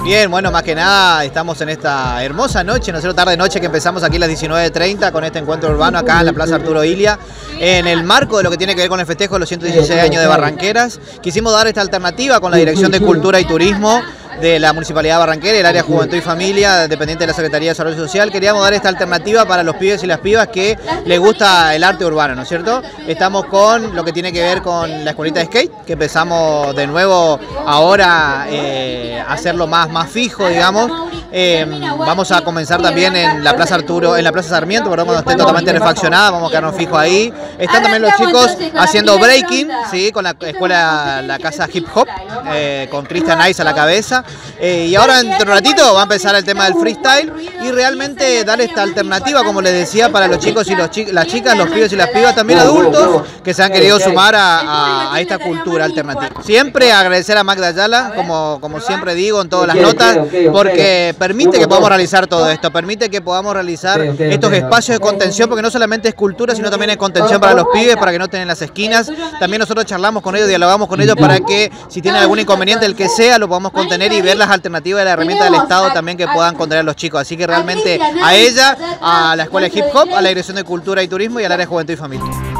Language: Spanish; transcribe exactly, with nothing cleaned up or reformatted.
Bien, bueno, más que nada estamos en esta hermosa noche, no sé, tarde-noche que empezamos aquí a las diecinueve treinta con este encuentro urbano acá en la Plaza Arturo Illia, en el marco de lo que tiene que ver con el festejo de los ciento dieciséis años de Barranqueras. Quisimos dar esta alternativa con la Dirección de Cultura y Turismo de la Municipalidad de Barranquera, el área Juventud y Familia, dependiente de la Secretaría de Desarrollo Social. Queríamos dar esta alternativa para los pibes y las pibas que les gusta el arte urbano, ¿no es cierto? Estamos con lo que tiene que ver con la escuelita de skate, que empezamos de nuevo ahora eh, a hacerlo más, más fijo, digamos. Eh, vamos a comenzar también en la Plaza Arturo, en la Plaza Sarmiento, perdón, cuando esté totalmente refaccionada, vamos a quedarnos fijos ahí. Están también los chicos haciendo breaking, ¿sí? Con la escuela, la casa hip hop, eh, con Christian Ice a la cabeza. Eh, y ahora, entre un ratito, va a empezar el tema del freestyle y realmente dar esta alternativa, como les decía, para los chicos y los chi las chicas, los pibes y las pibas, también adultos, que se han querido sumar a, a, a esta cultura alternativa. Siempre agradecer a Magda Ayala, como, como siempre digo en todas las notas, porque permite que podamos realizar todo esto, permite que podamos realizar estos espacios de contención, porque no solamente es cultura, sino también es contención para los pibes, para que no estén en las esquinas. También nosotros charlamos con ellos, dialogamos con ellos para que si tienen algún inconveniente, el que sea, lo podamos contener y ver las alternativas de la herramienta del Estado también que puedan contener a los chicos. Así que realmente a ella, a la Escuela de Hip Hop, a la Dirección de Cultura y Turismo y al área de Juventud y Familia.